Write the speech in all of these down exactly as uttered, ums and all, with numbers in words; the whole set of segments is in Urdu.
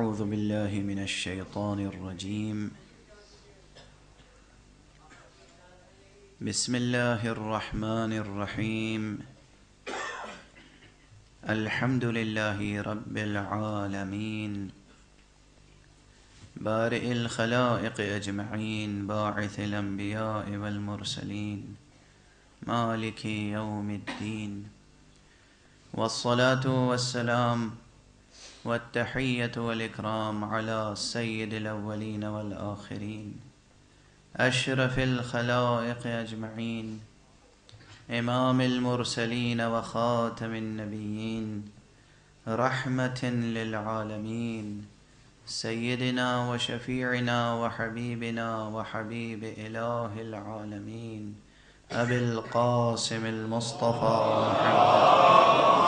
أعوذ بالله من الشيطان الرجيم. بسم الله الرحمن الرحيم. الحمد لله رب العالمين بارئ الخلائق أجمعين باعث الأنبياء والمرسلين مالك يوم الدين، والصلاة والسلام والتحية والإكرام على سيد الأولين والآخرين أشرف الخلائق أجمعين إمام المرسلين وخاتم النبيين رحمة للعالمين سيدنا وشفيعنا وحبيبنا وحبيب إله العالمين أبي القاسم المصطفى محمد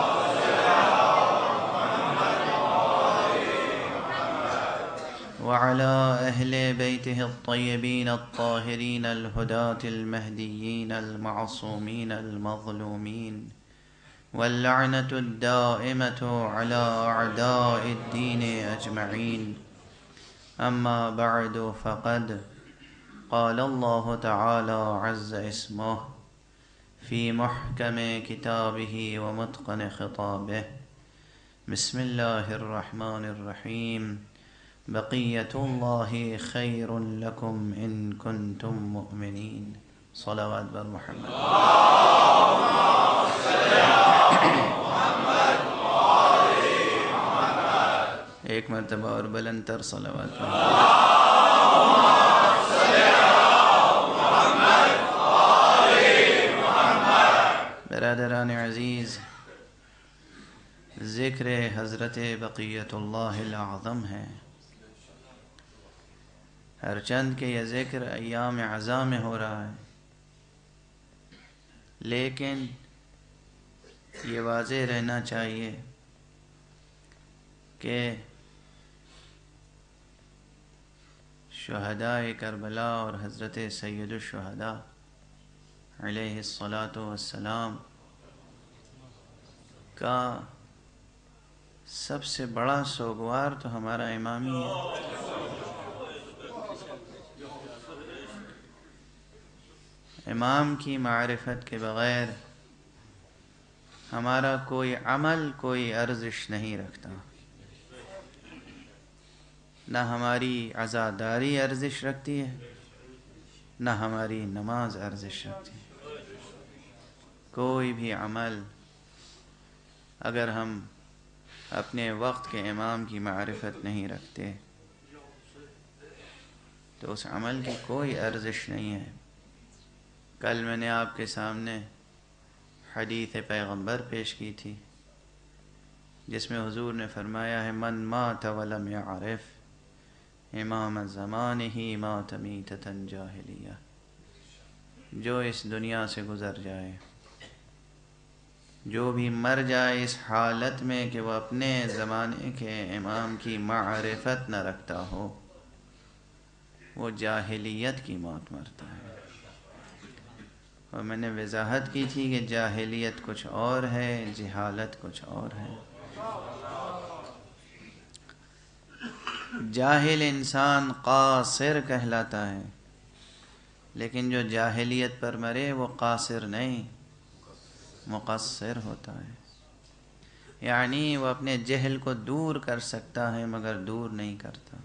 وعلى أهل بيته الطيبين الطاهرين الهداة المهديين المعصومين المظلومين، واللعنة الدائمة على أعداء الدين أجمعين. أما بعد، فقد قال الله تعالى عز اسمه في محكم كتابه ومتقن خطابه: بسم الله الرحمن الرحيم. بقية الله خير لكم إن كنتم مؤمنين. صلوات بر محمد. ایک مرتبہ اور بلند تر صلوات. برادران عزیز، ذکر حضرت بقیت اللہ الاعظم ہے. ہر چند کہ یہ ذکر ایام عزا میں ہو رہا ہے، لیکن یہ واضح رہنا چاہیے کہ شہداء کربلا اور حضرت سید الشہداء علیہ الصلاۃ والسلام کا سب سے بڑا سوگوار تو ہمارا امام ہی ہے. امام کی معرفت کے بغیر ہمارا کوئی عمل کوئی ارزش نہیں رکھتا. نہ ہماری عزاداری ارزش رکھتی ہے، نہ ہماری نماز ارزش رکھتی ہے. کوئی بھی عمل اگر ہم اپنے وقت کے امام کی معرفت نہیں رکھتے تو اس عمل کی کوئی ارزش نہیں ہے. کل میں نے آپ کے سامنے حدیث پیغمبر پیش کی تھی، جس میں حضور نے فرمایا ہے: من مات ولم يعرف امام زمانہ مات میتۃ جاہلیہ. جو اس دنیا سے گزر جائے، جو بھی مر جائے اس حالت میں کہ وہ اپنے زمانے کے امام کی معرفت نہ رکھتا ہو، وہ جاہلیت کی موت مرتا ہے. اور میں نے وضاحت کی تھی کہ جاہلیت کچھ اور ہے، جہالت کچھ اور ہے. جاہل انسان قاصر کہلاتا ہے، لیکن جو جاہلیت پر مرے وہ قاصر نہیں، مقصر ہوتا ہے. یعنی وہ اپنے جہل کو دور کر سکتا ہے مگر دور نہیں کرتا.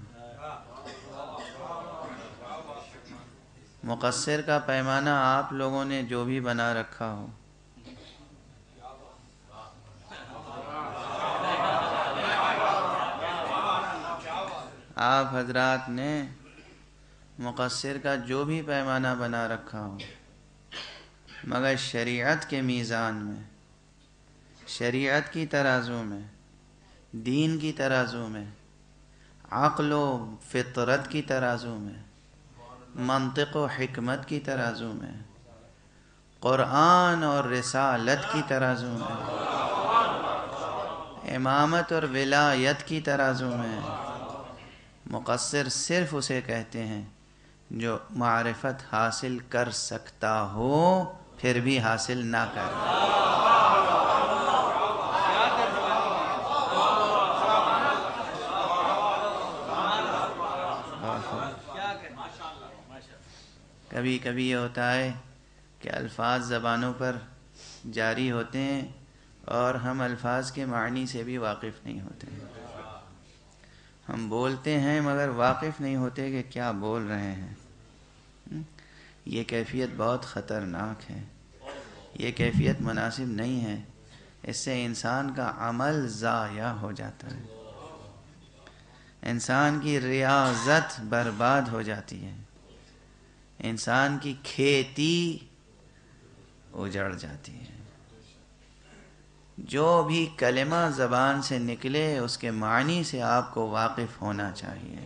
مقصر کا پیمانہ آپ لوگوں نے جو بھی بنا رکھا ہو، آپ حضرات نے مقصر کا جو بھی پیمانہ بنا رکھا ہو، مگر شریعت کے میزان میں، شریعت کی ترازو میں، دین کی ترازو میں، عقل و فطرت کی ترازو میں، منطق و حکمت کی ترازو میں، قرآن اور رسالت کی ترازو میں، امامت اور ولایت کی ترازو میں، مقصر صرف اسے کہتے ہیں جو معرفت حاصل کر سکتا ہو پھر بھی حاصل نہ کرے. کبھی کبھی یہ ہوتا ہے کہ الفاظ زبانوں پر جاری ہوتے ہیں اور ہم الفاظ کے معنی سے بھی واقف نہیں ہوتے ہیں. ہم بولتے ہیں مگر واقف نہیں ہوتے کہ کیا بول رہے ہیں. یہ کیفیت بہت خطرناک ہے، یہ کیفیت مناسب نہیں ہے. اس سے انسان کا عمل ضائع ہو جاتا ہے، انسان کی ریاضت برباد ہو جاتی ہے، انسان کی کھیتی اجڑ جاتی ہے. جو بھی کلمہ زبان سے نکلے اس کے معنی سے آپ کو واقف ہونا چاہیے.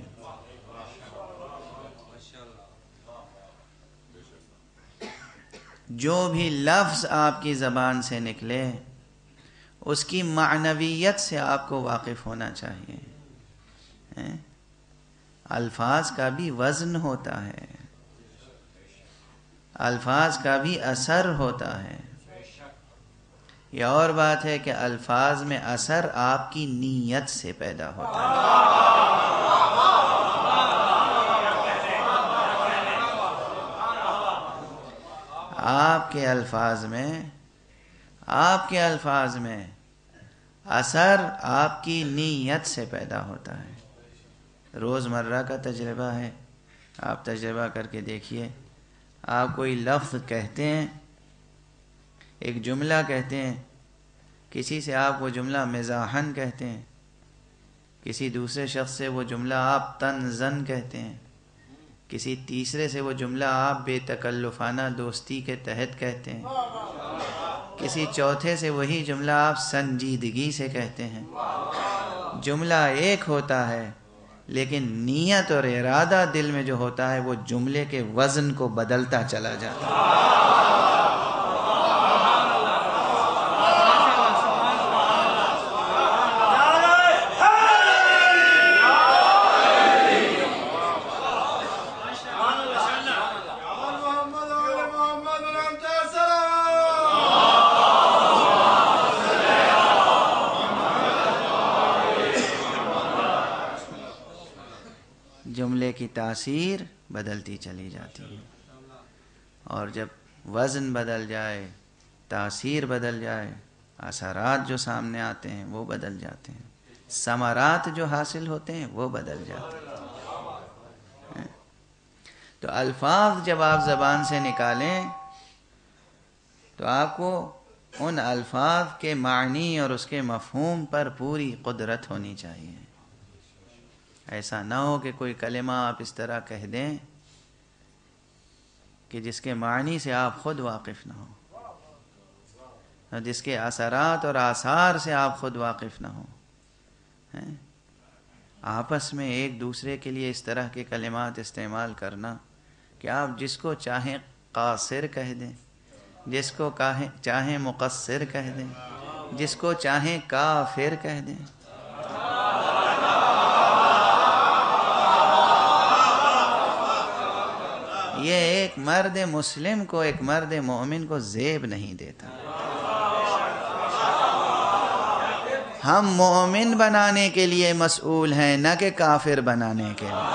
جو بھی لفظ آپ کی زبان سے نکلے اس کی معنویت سے آپ کو واقف ہونا چاہیے. الفاظ کا بھی وزن ہوتا ہے، الفاظ کا بھی اثر ہوتا ہے. یہ اور بات ہے کہ الفاظ میں اثر آپ کی نیت سے پیدا ہوتا ہے. آپ کے الفاظ میں آپ کے الفاظ میں اثر آپ کی نیت سے پیدا ہوتا ہے. روزمرہ کا تجربہ ہے، آپ تجربہ کر کے دیکھیے. آپ کوئی لفظ کہتے ہیں، ایک جملہ کہتے ہیں، کسی سے آپ وہ جملہ مزاحن کہتے ہیں، کسی دوسرے شخص سے وہ جملہ آپ تنزن کہتے ہیں، کسی تیسرے سے وہ جملہ آپ بے تکلفانہ دوستی کے تحت کہتے ہیں، کسی چوتھے سے وہی جملہ آپ سنجیدگی سے کہتے ہیں. جملہ ایک ہوتا ہے لیکن نیت اور ارادہ دل میں جو ہوتا ہے وہ جملے کے وزن کو بدلتا چلا جاتا ہے. جملے کی تاثیر بدلتی چلی جاتی ہے، اور جب وزن بدل جائے، تاثیر بدل جائے، اثرات جو سامنے آتے ہیں وہ بدل جاتے ہیں، ثمرات جو حاصل ہوتے ہیں وہ بدل جاتے ہیں. تو الفاظ جب آپ زبان سے نکالیں تو آپ کو ان الفاظ کے معنی اور اس کے مفہوم پر پوری قدرت ہونی چاہیے. ایسا نہ ہو کہ کوئی کلمہ آپ اس طرح کہہ دیں کہ جس کے معنی سے آپ خود واقف نہ ہوں، جس کے اثرات اور آثار سے آپ خود واقف نہ ہوں. آپس میں ایک دوسرے کے لیے اس طرح کے کلمات استعمال کرنا کہ آپ جس کو چاہیں قاصر کہہ دیں، جس کو چاہیں مقصر کہہ دیں، جس کو چاہیں کافر کہہ دیں. یہ ایک مرد مسلم کو، ایک مرد مومن کو زیب نہیں دیتا. ہم مومن بنانے کے لیے مسئول ہیں نہ کہ کافر بنانے کے لیے.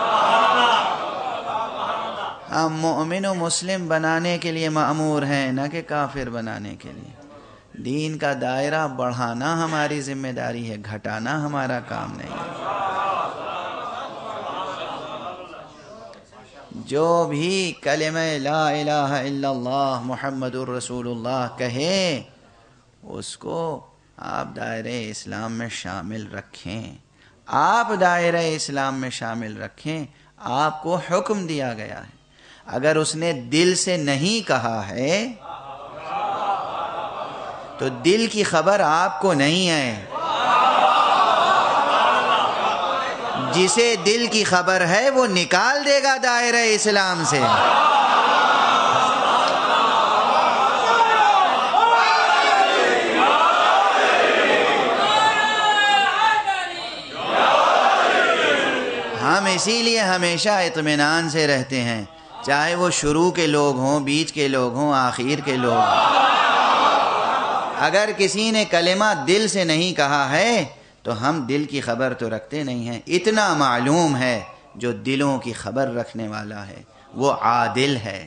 ہم مومن و مسلم بنانے کے لیے مأمور ہیں نہ کہ کافر بنانے کے لیے. دین کا دائرہ بڑھانا ہماری ذمہ داری ہے، گھٹانا ہمارا کام نہیں ہے. جو بھی کلمہ لا الہ الا اللہ محمد الرسول اللہ کہے اس کو آپ دائرہ اسلام میں شامل رکھیں، آپ دائرہ اسلام میں شامل رکھیں. آپ کو حکم دیا گیا ہے. اگر اس نے دل سے نہیں کہا ہے تو دل کی خبر آپ کو نہیں ہے. جسے دل کی خبر ہے وہ نکال دے گا دائرہ اسلام سے. ہم اسی لیے ہمیشہ اطمینان سے رہتے ہیں، چاہے وہ شروع کے لوگ ہوں، بیچ کے لوگ ہوں، آخر کے لوگ ہوں. اگر کسی نے کلمہ دل سے نہیں کہا ہے تو ہم دل کی خبر تو رکھتے نہیں ہیں. اتنا معلوم ہے جو دلوں کی خبر رکھنے والا ہے وہ عادل ہے۔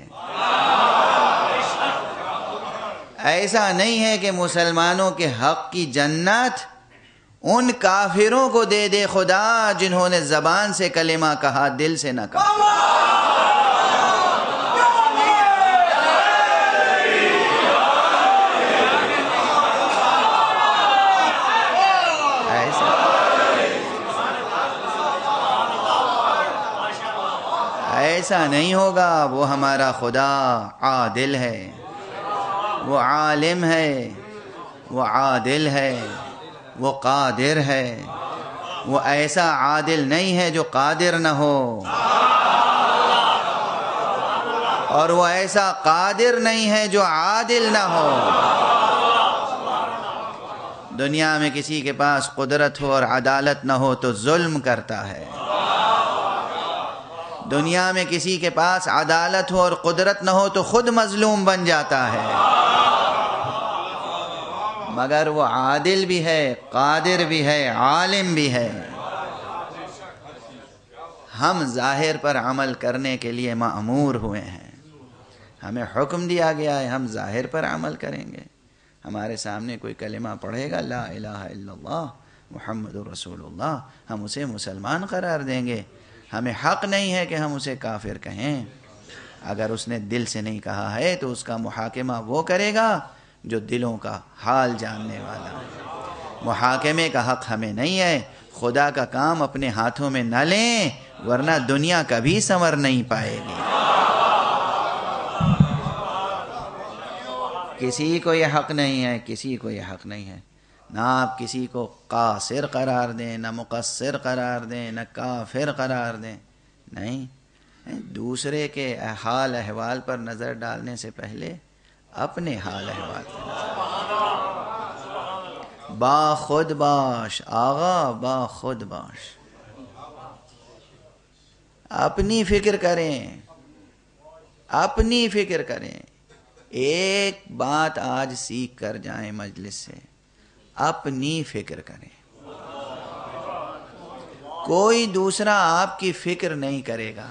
ایسا نہیں ہے کہ مسلمانوں کے حق کی جنت ان کافروں کو دے دے خدا جنہوں نے زبان سے کلمہ کہا، دل سے نہ کہا۔ ایسا نہیں ہوگا۔ وہ ہمارا خدا عادل ہے، وہ عالم ہے، وہ عادل ہے، وہ قادر ہے۔ وہ ایسا عادل نہیں ہے جو قادر نہ ہو، اور وہ ایسا قادر نہیں ہے جو عادل نہ ہو۔ دنیا میں کسی کے پاس قدرت ہو اور عدالت نہ ہو تو ظلم کرتا ہے۔ دنیا میں کسی کے پاس عدالت ہو اور قدرت نہ ہو تو خود مظلوم بن جاتا ہے۔ مگر وہ عادل بھی ہے، قادر بھی ہے، عالم بھی ہے۔ ہم ظاہر پر عمل کرنے کے لیے مأمور ہوئے ہیں، ہمیں حکم دیا گیا ہے، ہم ظاہر پر عمل کریں گے۔ ہمارے سامنے کوئی کلمہ پڑھے گا لا الہ الا اللہ محمد رسول اللہ، ہم اسے مسلمان قرار دیں گے۔ ہمیں حق نہیں ہے کہ ہم اسے کافر کہیں۔ اگر اس نے دل سے نہیں کہا ہے تو اس کا محاکمہ وہ کرے گا جو دلوں کا حال جاننے والا ہے۔ محاکمے کا حق ہمیں نہیں ہے۔ خدا کا کام اپنے ہاتھوں میں نہ لیں ورنہ دنیا کبھی سنور نہیں پائے گی۔ کسی کو یہ حق نہیں ہے، کسی کو یہ حق نہیں ہے۔ نہ آپ کسی کو قاصر قرار دیں، نہ مقصر قرار دیں، نہ کافر قرار دیں۔ نہیں، دوسرے کے حال احوال پر نظر ڈالنے سے پہلے اپنے حال احوال پر نظر با خود باش آغا، با خود باش۔ اپنی فکر کریں، اپنی فکر کریں۔ ایک بات آج سیکھ کر جائیں مجلس سے، اپنی فکر کریں۔ کوئی دوسرا آپ کی فکر نہیں کرے گا،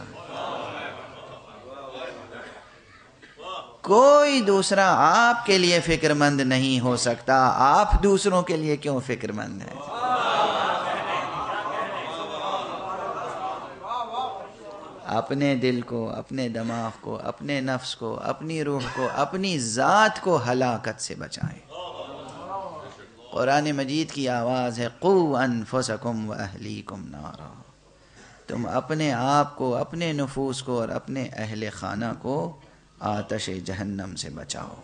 کوئی دوسرا آپ کے لیے فکر مند نہیں ہو سکتا۔ آپ دوسروں کے لیے کیوں فکر مند ہیں؟ اپنے دل کو، اپنے دماغ کو، اپنے نفس کو، اپنی روح کو، اپنی ذات کو ہلاکت سے بچائیں۔ قرآن مجید کی آواز ہے قُوْ أَنفُسَكُمْ وَأَهْلِيكُمْ نَارًا۔ تم اپنے آپ کو، اپنے نفوس کو اور اپنے اہل خانہ کو آتش جہنم سے بچاؤ۔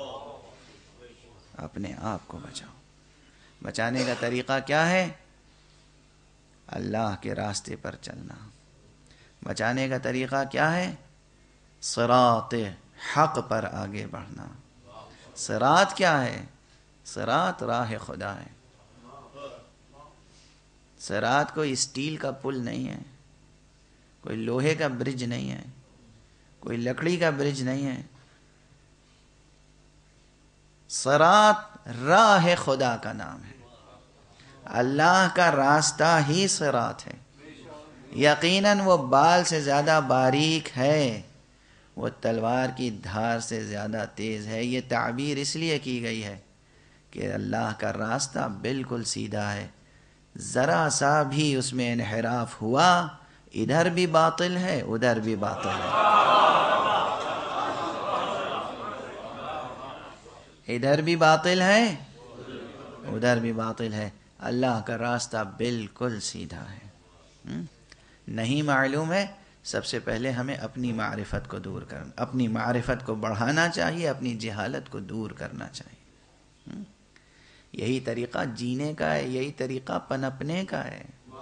اپنے آپ کو بچاؤ۔ بچانے کا طریقہ کیا ہے؟ اللہ کے راستے پر چلنا۔ بچانے کا طریقہ کیا ہے؟ صراط حق پر آگے بڑھنا۔ صراط کیا ہے؟ صراط راہ خدا ہے۔ صراط کوئی اسٹیل کا پل نہیں ہے، کوئی لوہے کا برج نہیں ہے، کوئی لکڑی کا برج نہیں ہے۔ صراط راہ خدا کا نام ہے۔ اللہ کا راستہ ہی صراط ہے۔ یقیناً وہ بال سے زیادہ باریک ہے، وہ تلوار کی دھار سے زیادہ تیز ہے۔ یہ تعبیر اس لیے کی گئی ہے کہ اللہ کا راستہ بالکل سیدھا ہے، ذرا سا بھی اس میں انحراف ہوا ادھر بھی باطل ہے ادھر بھی باطل ہے، ادھر بھی باطل ہے ادھر بھی باطل ہے۔ اللہ کا راستہ بالکل سیدھا ہے۔ نہیں معلوم ہے، سب سے پہلے ہمیں اپنی معرفت کو دور کرنا، اپنی معرفت کو بڑھانا چاہیے، اپنی جہالت کو دور کرنا چاہیے۔ یہی طریقہ جینے کا ہے، یہی طریقہ پنپنے کا ہے،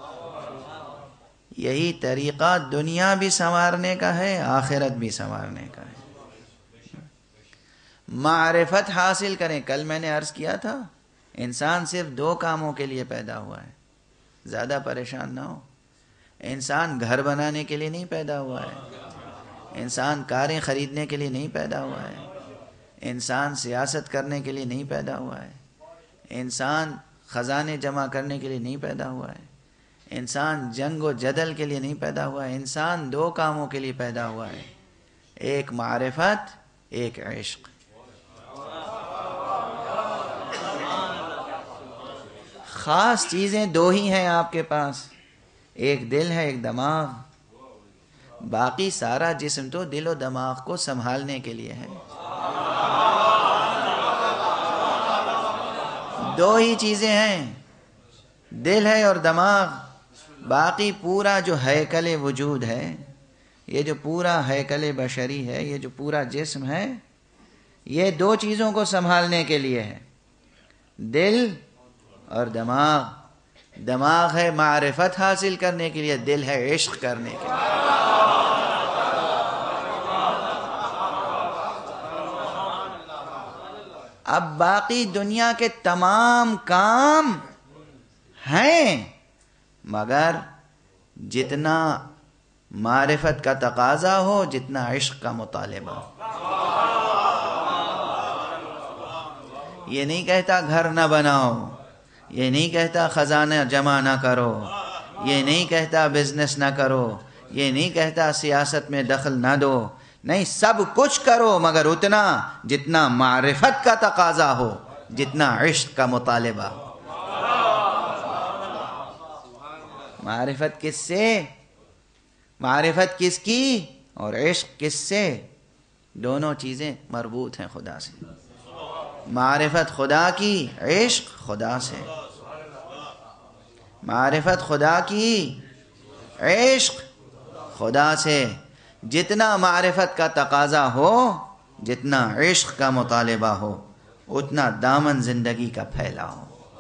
یہی طریقہ دنیا بھی سنوارنے کا ہے، آخرت بھی سنوارنے کا ہے۔ معرفت حاصل کریں۔ کل میں نے عرض کیا تھا انسان صرف دو کاموں کے لیے پیدا ہوا ہے، زیادہ پریشان نہ ہو۔ انسان گھر بنانے کے لیے نہیں پیدا ہوا ہے، انسان کاریں خریدنے کے لیے نہیں پیدا ہوا ہے، انسان سیاست کرنے کے لیے نہیں پیدا ہوا ہے، انسان خزانے جمع کرنے کے لیے نہیں پیدا ہوا ہے، انسان جنگ و جدل کے لیے نہیں پیدا ہوا ہے۔ انسان دو کاموں کے لیے پیدا ہوا ہے، ایک معرفت، ایک عشق. خاص چیزیں دو ہی ہیں آپ کے پاس، ایک دل ہے، ایک دماغ. باقی سارا جسم تو دل و دماغ کو سنبھالنے کے لیے ہے. دو ہی چیزیں ہیں، دل ہے اور دماغ. باقی پورا جو ہیکل وجود ہے، یہ جو پورا ہیکل بشری ہے، یہ جو پورا جسم ہے، یہ دو چیزوں کو سنبھالنے کے لیے ہے، دل اور دماغ. دماغ ہے معرفت حاصل کرنے کے لیے، دل ہے عشق کرنے کے لیے. اب باقی دنیا کے تمام کام ہیں، مگر جتنا معرفت کا تقاضا ہو، جتنا عشق کا مطالبہ ہو. یہ نہیں کہتا گھر نہ بناؤ، یہ نہیں کہتا خزانہ جمع نہ کرو، یہ نہیں کہتا بزنس نہ کرو، یہ نہیں کہتا سیاست میں دخل نہ دو. نہیں، سب کچھ کرو مگر اتنا جتنا معرفت کا تقاضا ہو، جتنا عشق کا مطالبہ ہو. معرفت کس سے؟ معرفت کس کی اور عشق کس سے؟ دونوں چیزیں مربوط ہیں خدا سے. معرفت خدا کی، عشق خدا سے. معرفت خدا کی، عشق خدا سے. جتنا معرفت کا تقاضا ہو، جتنا عشق کا مطالبہ ہو، اتنا دامن زندگی کا پھیلاؤ،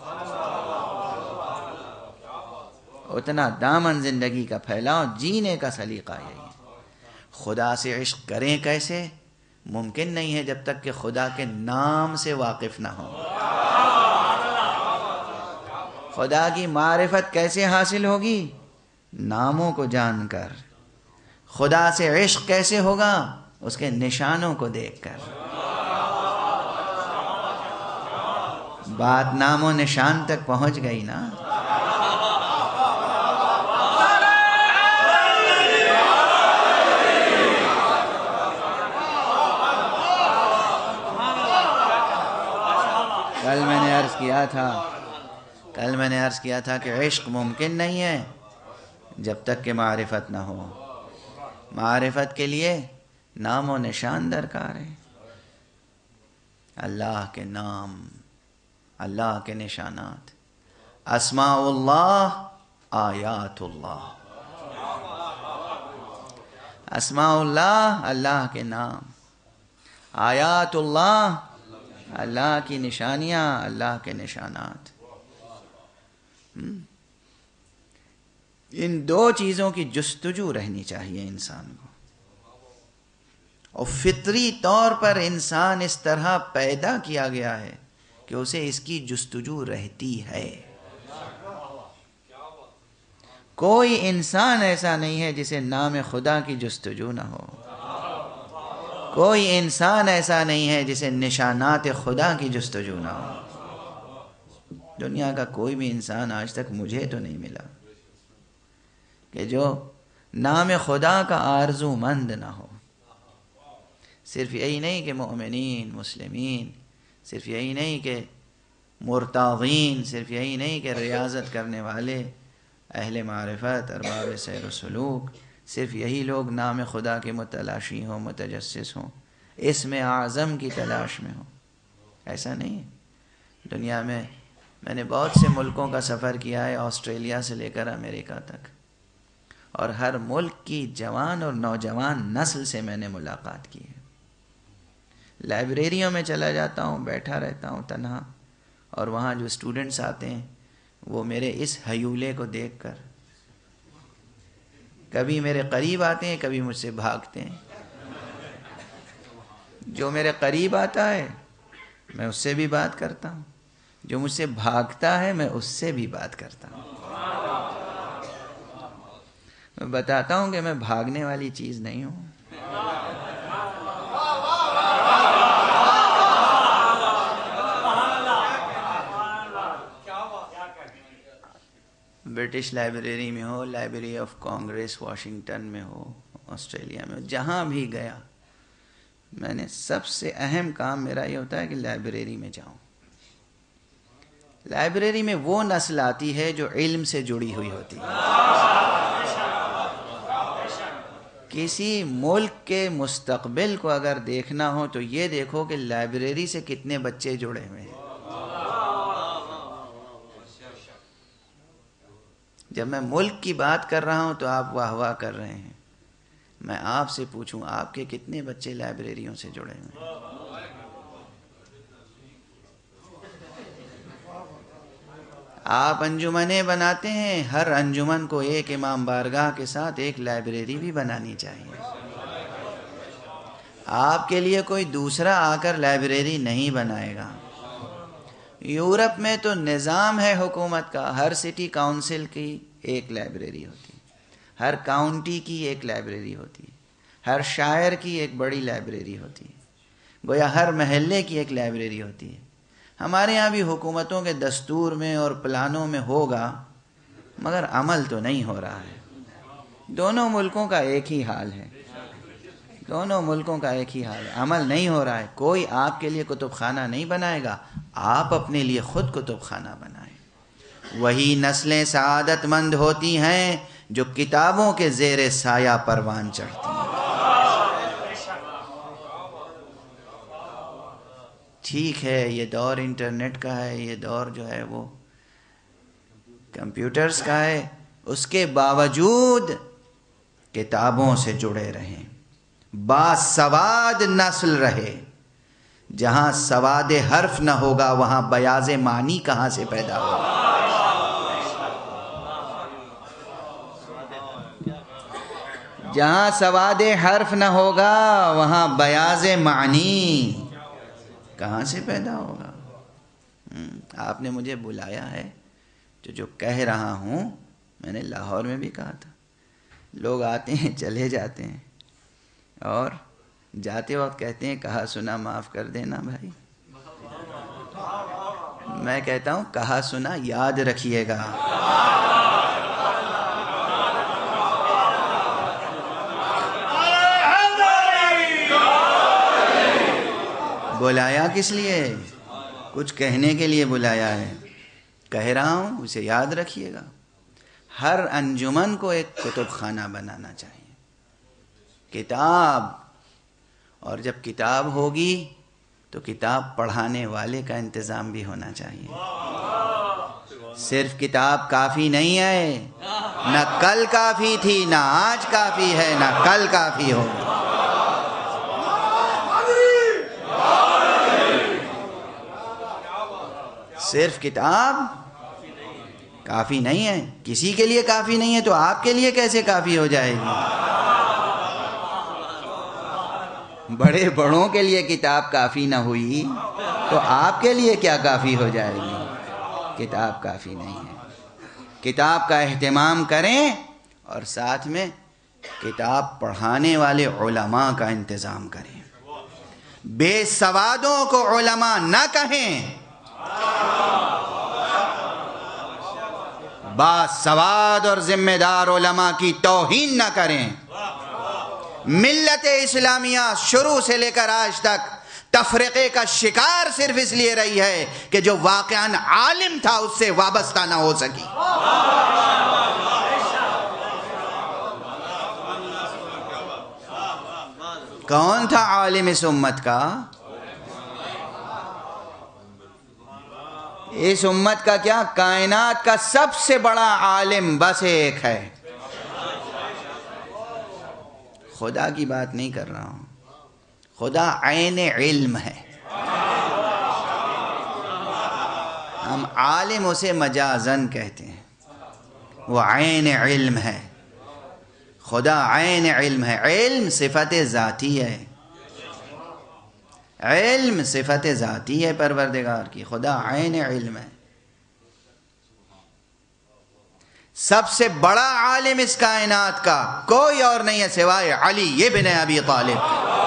اتنا دامن زندگی کا پھیلاؤ. جینے کا سلیقہ یہی ہے. خدا سے عشق کریں کیسے؟ ممکن نہیں ہے جب تک کہ خدا کے نام سے واقف نہ ہو. خدا کی معرفت کیسے حاصل ہوگی؟ ناموں کو جان کر. خدا سے عشق کیسے ہوگا؟ اس کے نشانوں کو دیکھ کر. بات نام و نشان تک پہنچ گئی نا. کل میں نے عرض کیا تھا کل میں نے عرض کیا تھا کہ عشق ممکن نہیں ہے جب تک کہ معرفت نہ ہو. معرفت کے لیے نام و نشان درکار ہے. اللہ کے نام، اللہ کے نشانات. اسماء اللہ، آیات اللہ. اسماء اللہ، اللہ کے نام. آیات اللہ، اللہ کی نشانیاں، اللہ کے نشانات. ان دو چیزوں کی جستجو رہنی چاہیے انسان کو. اور فطری طور پر انسان اس طرح پیدا کیا گیا ہے کہ اسے اس کی جستجو رہتی ہے. کوئی انسان ایسا نہیں ہے جسے نام خدا کی جستجو نہ ہو. کوئی انسان ایسا نہیں ہے جسے نشانات خدا کی جستجو نہ ہو. دنیا کا کوئی بھی انسان آج تک مجھے تو نہیں ملا کہ جو نام خدا کا آرزو مند نہ ہو. صرف یہی نہیں کہ مومنین، مسلمین، صرف یہی نہیں کہ مرتاضین، صرف یہی نہیں کہ ریاضت کرنے والے، اہل معرفت، ارباب سیر و سلوک، صرف یہی لوگ نام خدا کے متلاشی ہوں، متجسس ہوں، اسم اعظم کی تلاش میں ہوں. ایسا نہیں ہے. دنیا میں میں نے بہت سے ملکوں کا سفر کیا ہے، آسٹریلیا سے لے کر امریکہ تک، اور ہر ملک کی جوان اور نوجوان نسل سے میں نے ملاقات کی ہے. لائبریریوں میں چلا جاتا ہوں، بیٹھا رہتا ہوں تنہا، اور وہاں جو اسٹوڈنٹس آتے ہیں وہ میرے اس ہیولے کو دیکھ کر کبھی میرے قریب آتے ہیں، کبھی مجھ سے بھاگتے ہیں. جو میرے قریب آتا ہے میں اس سے بھی بات کرتا ہوں، جو مجھ سے بھاگتا ہے میں اس سے بھی بات کرتا ہوں. میں بتاتا ہوں کہ میں بھاگنے والی چیز نہیں ہوں. برٹش لائبریری میں ہو، لائبریری آف کانگریس واشنگٹن میں ہو، آسٹریلیا میں ہو، جہاں بھی گیا میں نے سب سے اہم کام میرا یہ ہوتا ہے کہ لائبریری میں جاؤں. لائبریری میں وہ نسل آتی ہے جو علم سے جڑی ہوئی ہوتی ہے. کسی ملک کے مستقبل کو اگر دیکھنا ہو تو یہ دیکھو کہ لائبریری سے کتنے بچے جڑے ہوئے ہیں. جب میں ملک کی بات کر رہا ہوں تو آپ واہ واہ کر رہے ہیں. میں آپ سے پوچھوں آپ کے کتنے بچے لائبریریوں سے جڑے ہوئے ہیں؟ آپ انجمنیں بناتے ہیں، ہر انجمن کو ایک امام بارگاہ کے ساتھ ایک لائبریری بھی بنانی چاہیے. آپ کے لیے کوئی دوسرا آ کر لائبریری نہیں بنائے گا. یورپ میں تو نظام ہے حکومت کا، ہر سٹی کاؤنسل کی ایک لائبریری ہوتی ہے، ہر کاؤنٹی کی ایک لائبریری ہوتی ہے، ہر شہر کی ایک بڑی لائبریری ہوتی ہے، گویا ہر محلے کی ایک لائبریری ہوتی ہے. ہمارے یہاں بھی حکومتوں کے دستور میں اور پلانوں میں ہوگا، مگر عمل تو نہیں ہو رہا ہے. دونوں ملکوں کا ایک ہی حال ہے، دونوں ملکوں کا ایک ہی حال ہے، عمل نہیں ہو رہا ہے. کوئی آپ کے لیے کتب خانہ نہیں بنائے گا، آپ اپنے لیے خود کتب خانہ بنائیں. وہی نسلیں سعادت مند ہوتی ہیں جو کتابوں کے زیر سایہ پروان چڑھتی ہیں. ٹھیک ہے، یہ دور انٹرنیٹ کا ہے، یہ دور جو ہے وہ کمپیوٹرز کا ہے، اس کے باوجود کتابوں سے جڑے رہیں، باسواد نسل رہے. جہاں سواد حرف نہ ہوگا وہاں بیاض معنی کہاں سے پیدا ہوگا؟ جہاں سواد حرف نہ ہوگا وہاں بیاض معنی کہاں سے پیدا ہوگا؟ آپ نے مجھے بلایا ہے جو جو کہہ رہا ہوں میں نے لاہور میں بھی کہا تھا. لوگ آتے ہیں چلے جاتے ہیں اور جاتے وقت کہتے ہیں کہا سنا معاف کر دینا بھائی. میں کہتا ہوں کہا سنا یاد رکھیے گا. بلایا کس لیے؟ کچھ کہنے کے لیے بلایا ہے. کہہ رہا ہوں اسے یاد رکھیے گا. ہر انجمن کو ایک کتب خانہ بنانا چاہیے. کتاب، اور جب کتاب ہوگی تو کتاب پڑھانے والے کا انتظام بھی ہونا چاہیے. صرف کتاب کافی نہیں ہے، نہ کل کافی تھی نہ آج کافی ہے نہ کل کافی ہوگی. صرف کتاب کافی نہیں ہے، کسی کے لیے کافی نہیں ہے تو آپ کے لیے کیسے کافی ہو جائے گی؟ بڑے بڑوں کے لیے کتاب کافی نہ ہوئی تو آپ کے لیے کیا کافی ہو جائے گی؟ کتاب کافی نہیں ہے. کتاب کا اہتمام کریں اور ساتھ میں کتاب پڑھانے والے علماء کا انتظام کریں. بے سوادوں کو علماء نہ کہیں، باسواد اور ذمہ دار علماء کی توہین نہ کریں. ملت اسلامیہ شروع سے لے کر آج تک تفرقے کا شکار صرف اس لیے رہی ہے کہ جو واقعاً عالم تھا اس سے وابستہ نہ ہو سکی. کون تھا عالم اس امت کا؟ اس امت کا کیا، کائنات کا سب سے بڑا عالم بس ایک ہے. خدا کی بات نہیں کر رہا ہوں، خدا عین علم ہے. ہم عالم اسے مجازن کہتے ہیں، وہ عین علم ہے. خدا عین علم ہے. علم صفت ذاتی ہے، علم صفت ذاتی ہے پروردگار کی. خدا عین علم ہے. سب سے بڑا عالم اس کائنات کا کوئی اور نہیں ہے سوائے علی ابن ابی طالب.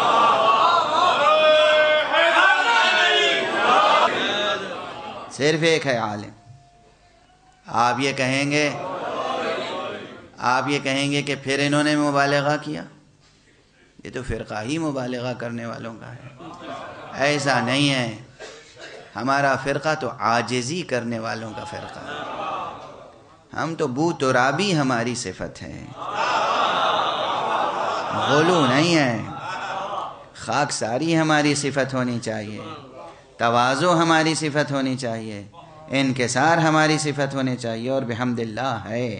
صرف ایک ہے عالم. آپ یہ کہیں گے آپ یہ کہیں گے کہ پھر انہوں نے مبالغہ کیا. یہ تو فرقہ ہی مبالغہ کرنے والوں کا ہے، ایسا نہیں ہے. ہمارا فرقہ تو عاجزی کرنے والوں کا فرقہ ہے. ہم تو بو ترابی ہماری صفت ہے، غلو نہیں ہے. خاک ساری ہماری صفت ہونی چاہیے، تواضع ہماری صفت ہونی چاہیے، انکسار ہماری صفت ہونی چاہیے. اور بحمد اللہ ہے،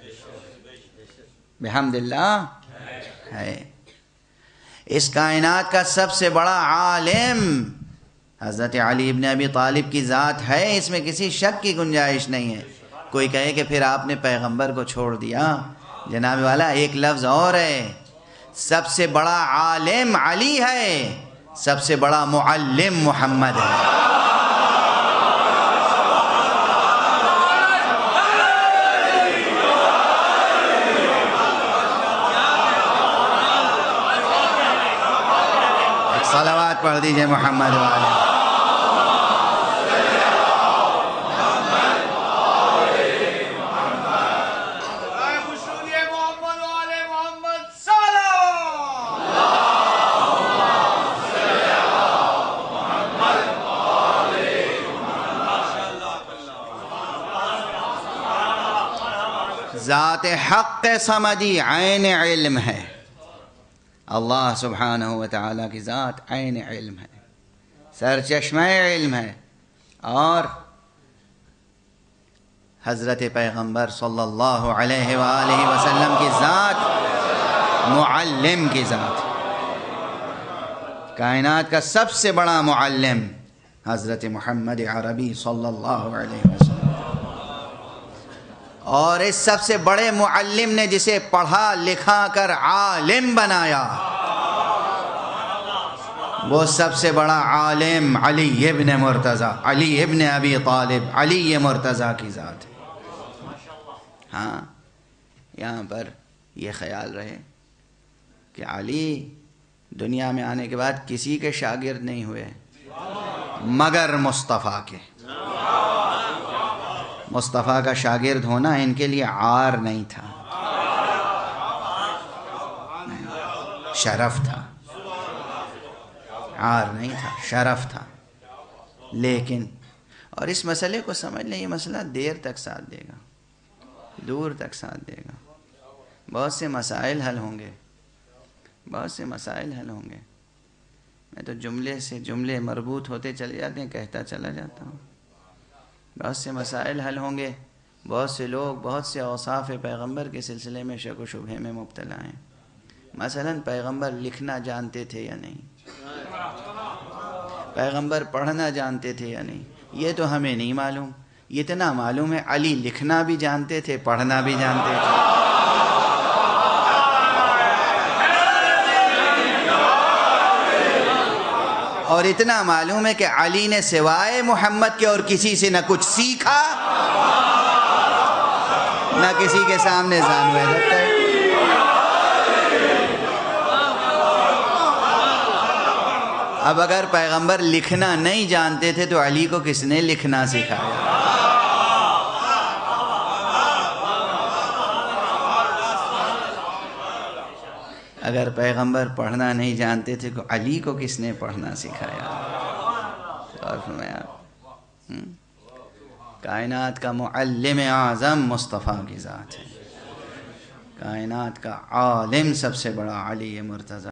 بحمد اللہ ہے. اس کائنات کا سب سے بڑا عالم حضرت علی ابن ابی طالب کی ذات ہے، اس میں کسی شک کی گنجائش نہیں ہے. کوئی کہے کہ پھر آپ نے پیغمبر کو چھوڑ دیا، جناب والا ایک لفظ اور ہے، سب سے بڑا عالم علی ہے، سب سے بڑا معلم محمد ہے. ایک صلوات پڑھ دیجئے محمد والے. ذات حق سمدی عین علم ہے. اللہ سبحانہ و تعالیٰ کی ذات عین علم ہے، سرچشمہ علم ہے. اور حضرت پیغمبر صلی اللہ علیہ وآلہ وسلم کی ذات معلم کی ذات. کائنات کا سب سے بڑا معلم حضرت محمد عربی صلی اللہ علیہ وسلم. اور اس سب سے بڑے معلم نے جسے پڑھا لکھا کر عالم بنایا، وہ سب سے بڑا عالم علی ابن مرتضیٰ، علی ابن ابی طالب، علی مرتضیٰ کی ذات ہے. ہاں، یہاں پر یہ خیال رہے کہ علی دنیا میں آنے کے بعد کسی کے شاگرد نہیں ہوئے مگر مصطفیٰ کے. مصطفیٰ کا شاگرد ہونا ان کے لیے عار نہیں تھا، شرف تھا. عار نہیں تھا، شرف تھا. لیکن اور اس مسئلے کو سمجھ لیں، یہ مسئلہ دیر تک ساتھ دے گا، دور تک ساتھ دے گا. بہت سے مسائل حل ہوں گے، بہت سے مسائل حل ہوں گے. میں تو جملے سے جملے مربوط ہوتے چلے جاتے ہیں، کہتا چلا جاتا ہوں. بہت سے مسائل حل ہوں گے. بہت سے لوگ بہت سے اوصاف پیغمبر کے سلسلے میں شک و شبہے میں مبتلا ہیں. مثلا پیغمبر لکھنا جانتے تھے یا نہیں، پیغمبر پڑھنا جانتے تھے یا نہیں، یہ تو ہمیں نہیں معلوم. اتنا معلوم ہے علی لکھنا بھی جانتے تھے، پڑھنا بھی جانتے تھے. اور اتنا معلوم ہے کہ علی نے سوائے محمد کے اور کسی سے نہ کچھ سیکھا، نہ کسی کے سامنے زانوے رکھتے. اب اگر پیغمبر لکھنا نہیں جانتے تھے تو علی کو کس نے لکھنا سکھایا؟ اگر پیغمبر پڑھنا نہیں جانتے تھے تو علی کو کس نے پڑھنا سکھایا؟ اور فرمایا کائنات کا معلم اعظم مصطفیٰ کی ذات ہے، کائنات کا عالم سب سے بڑا علی مرتضیٰ.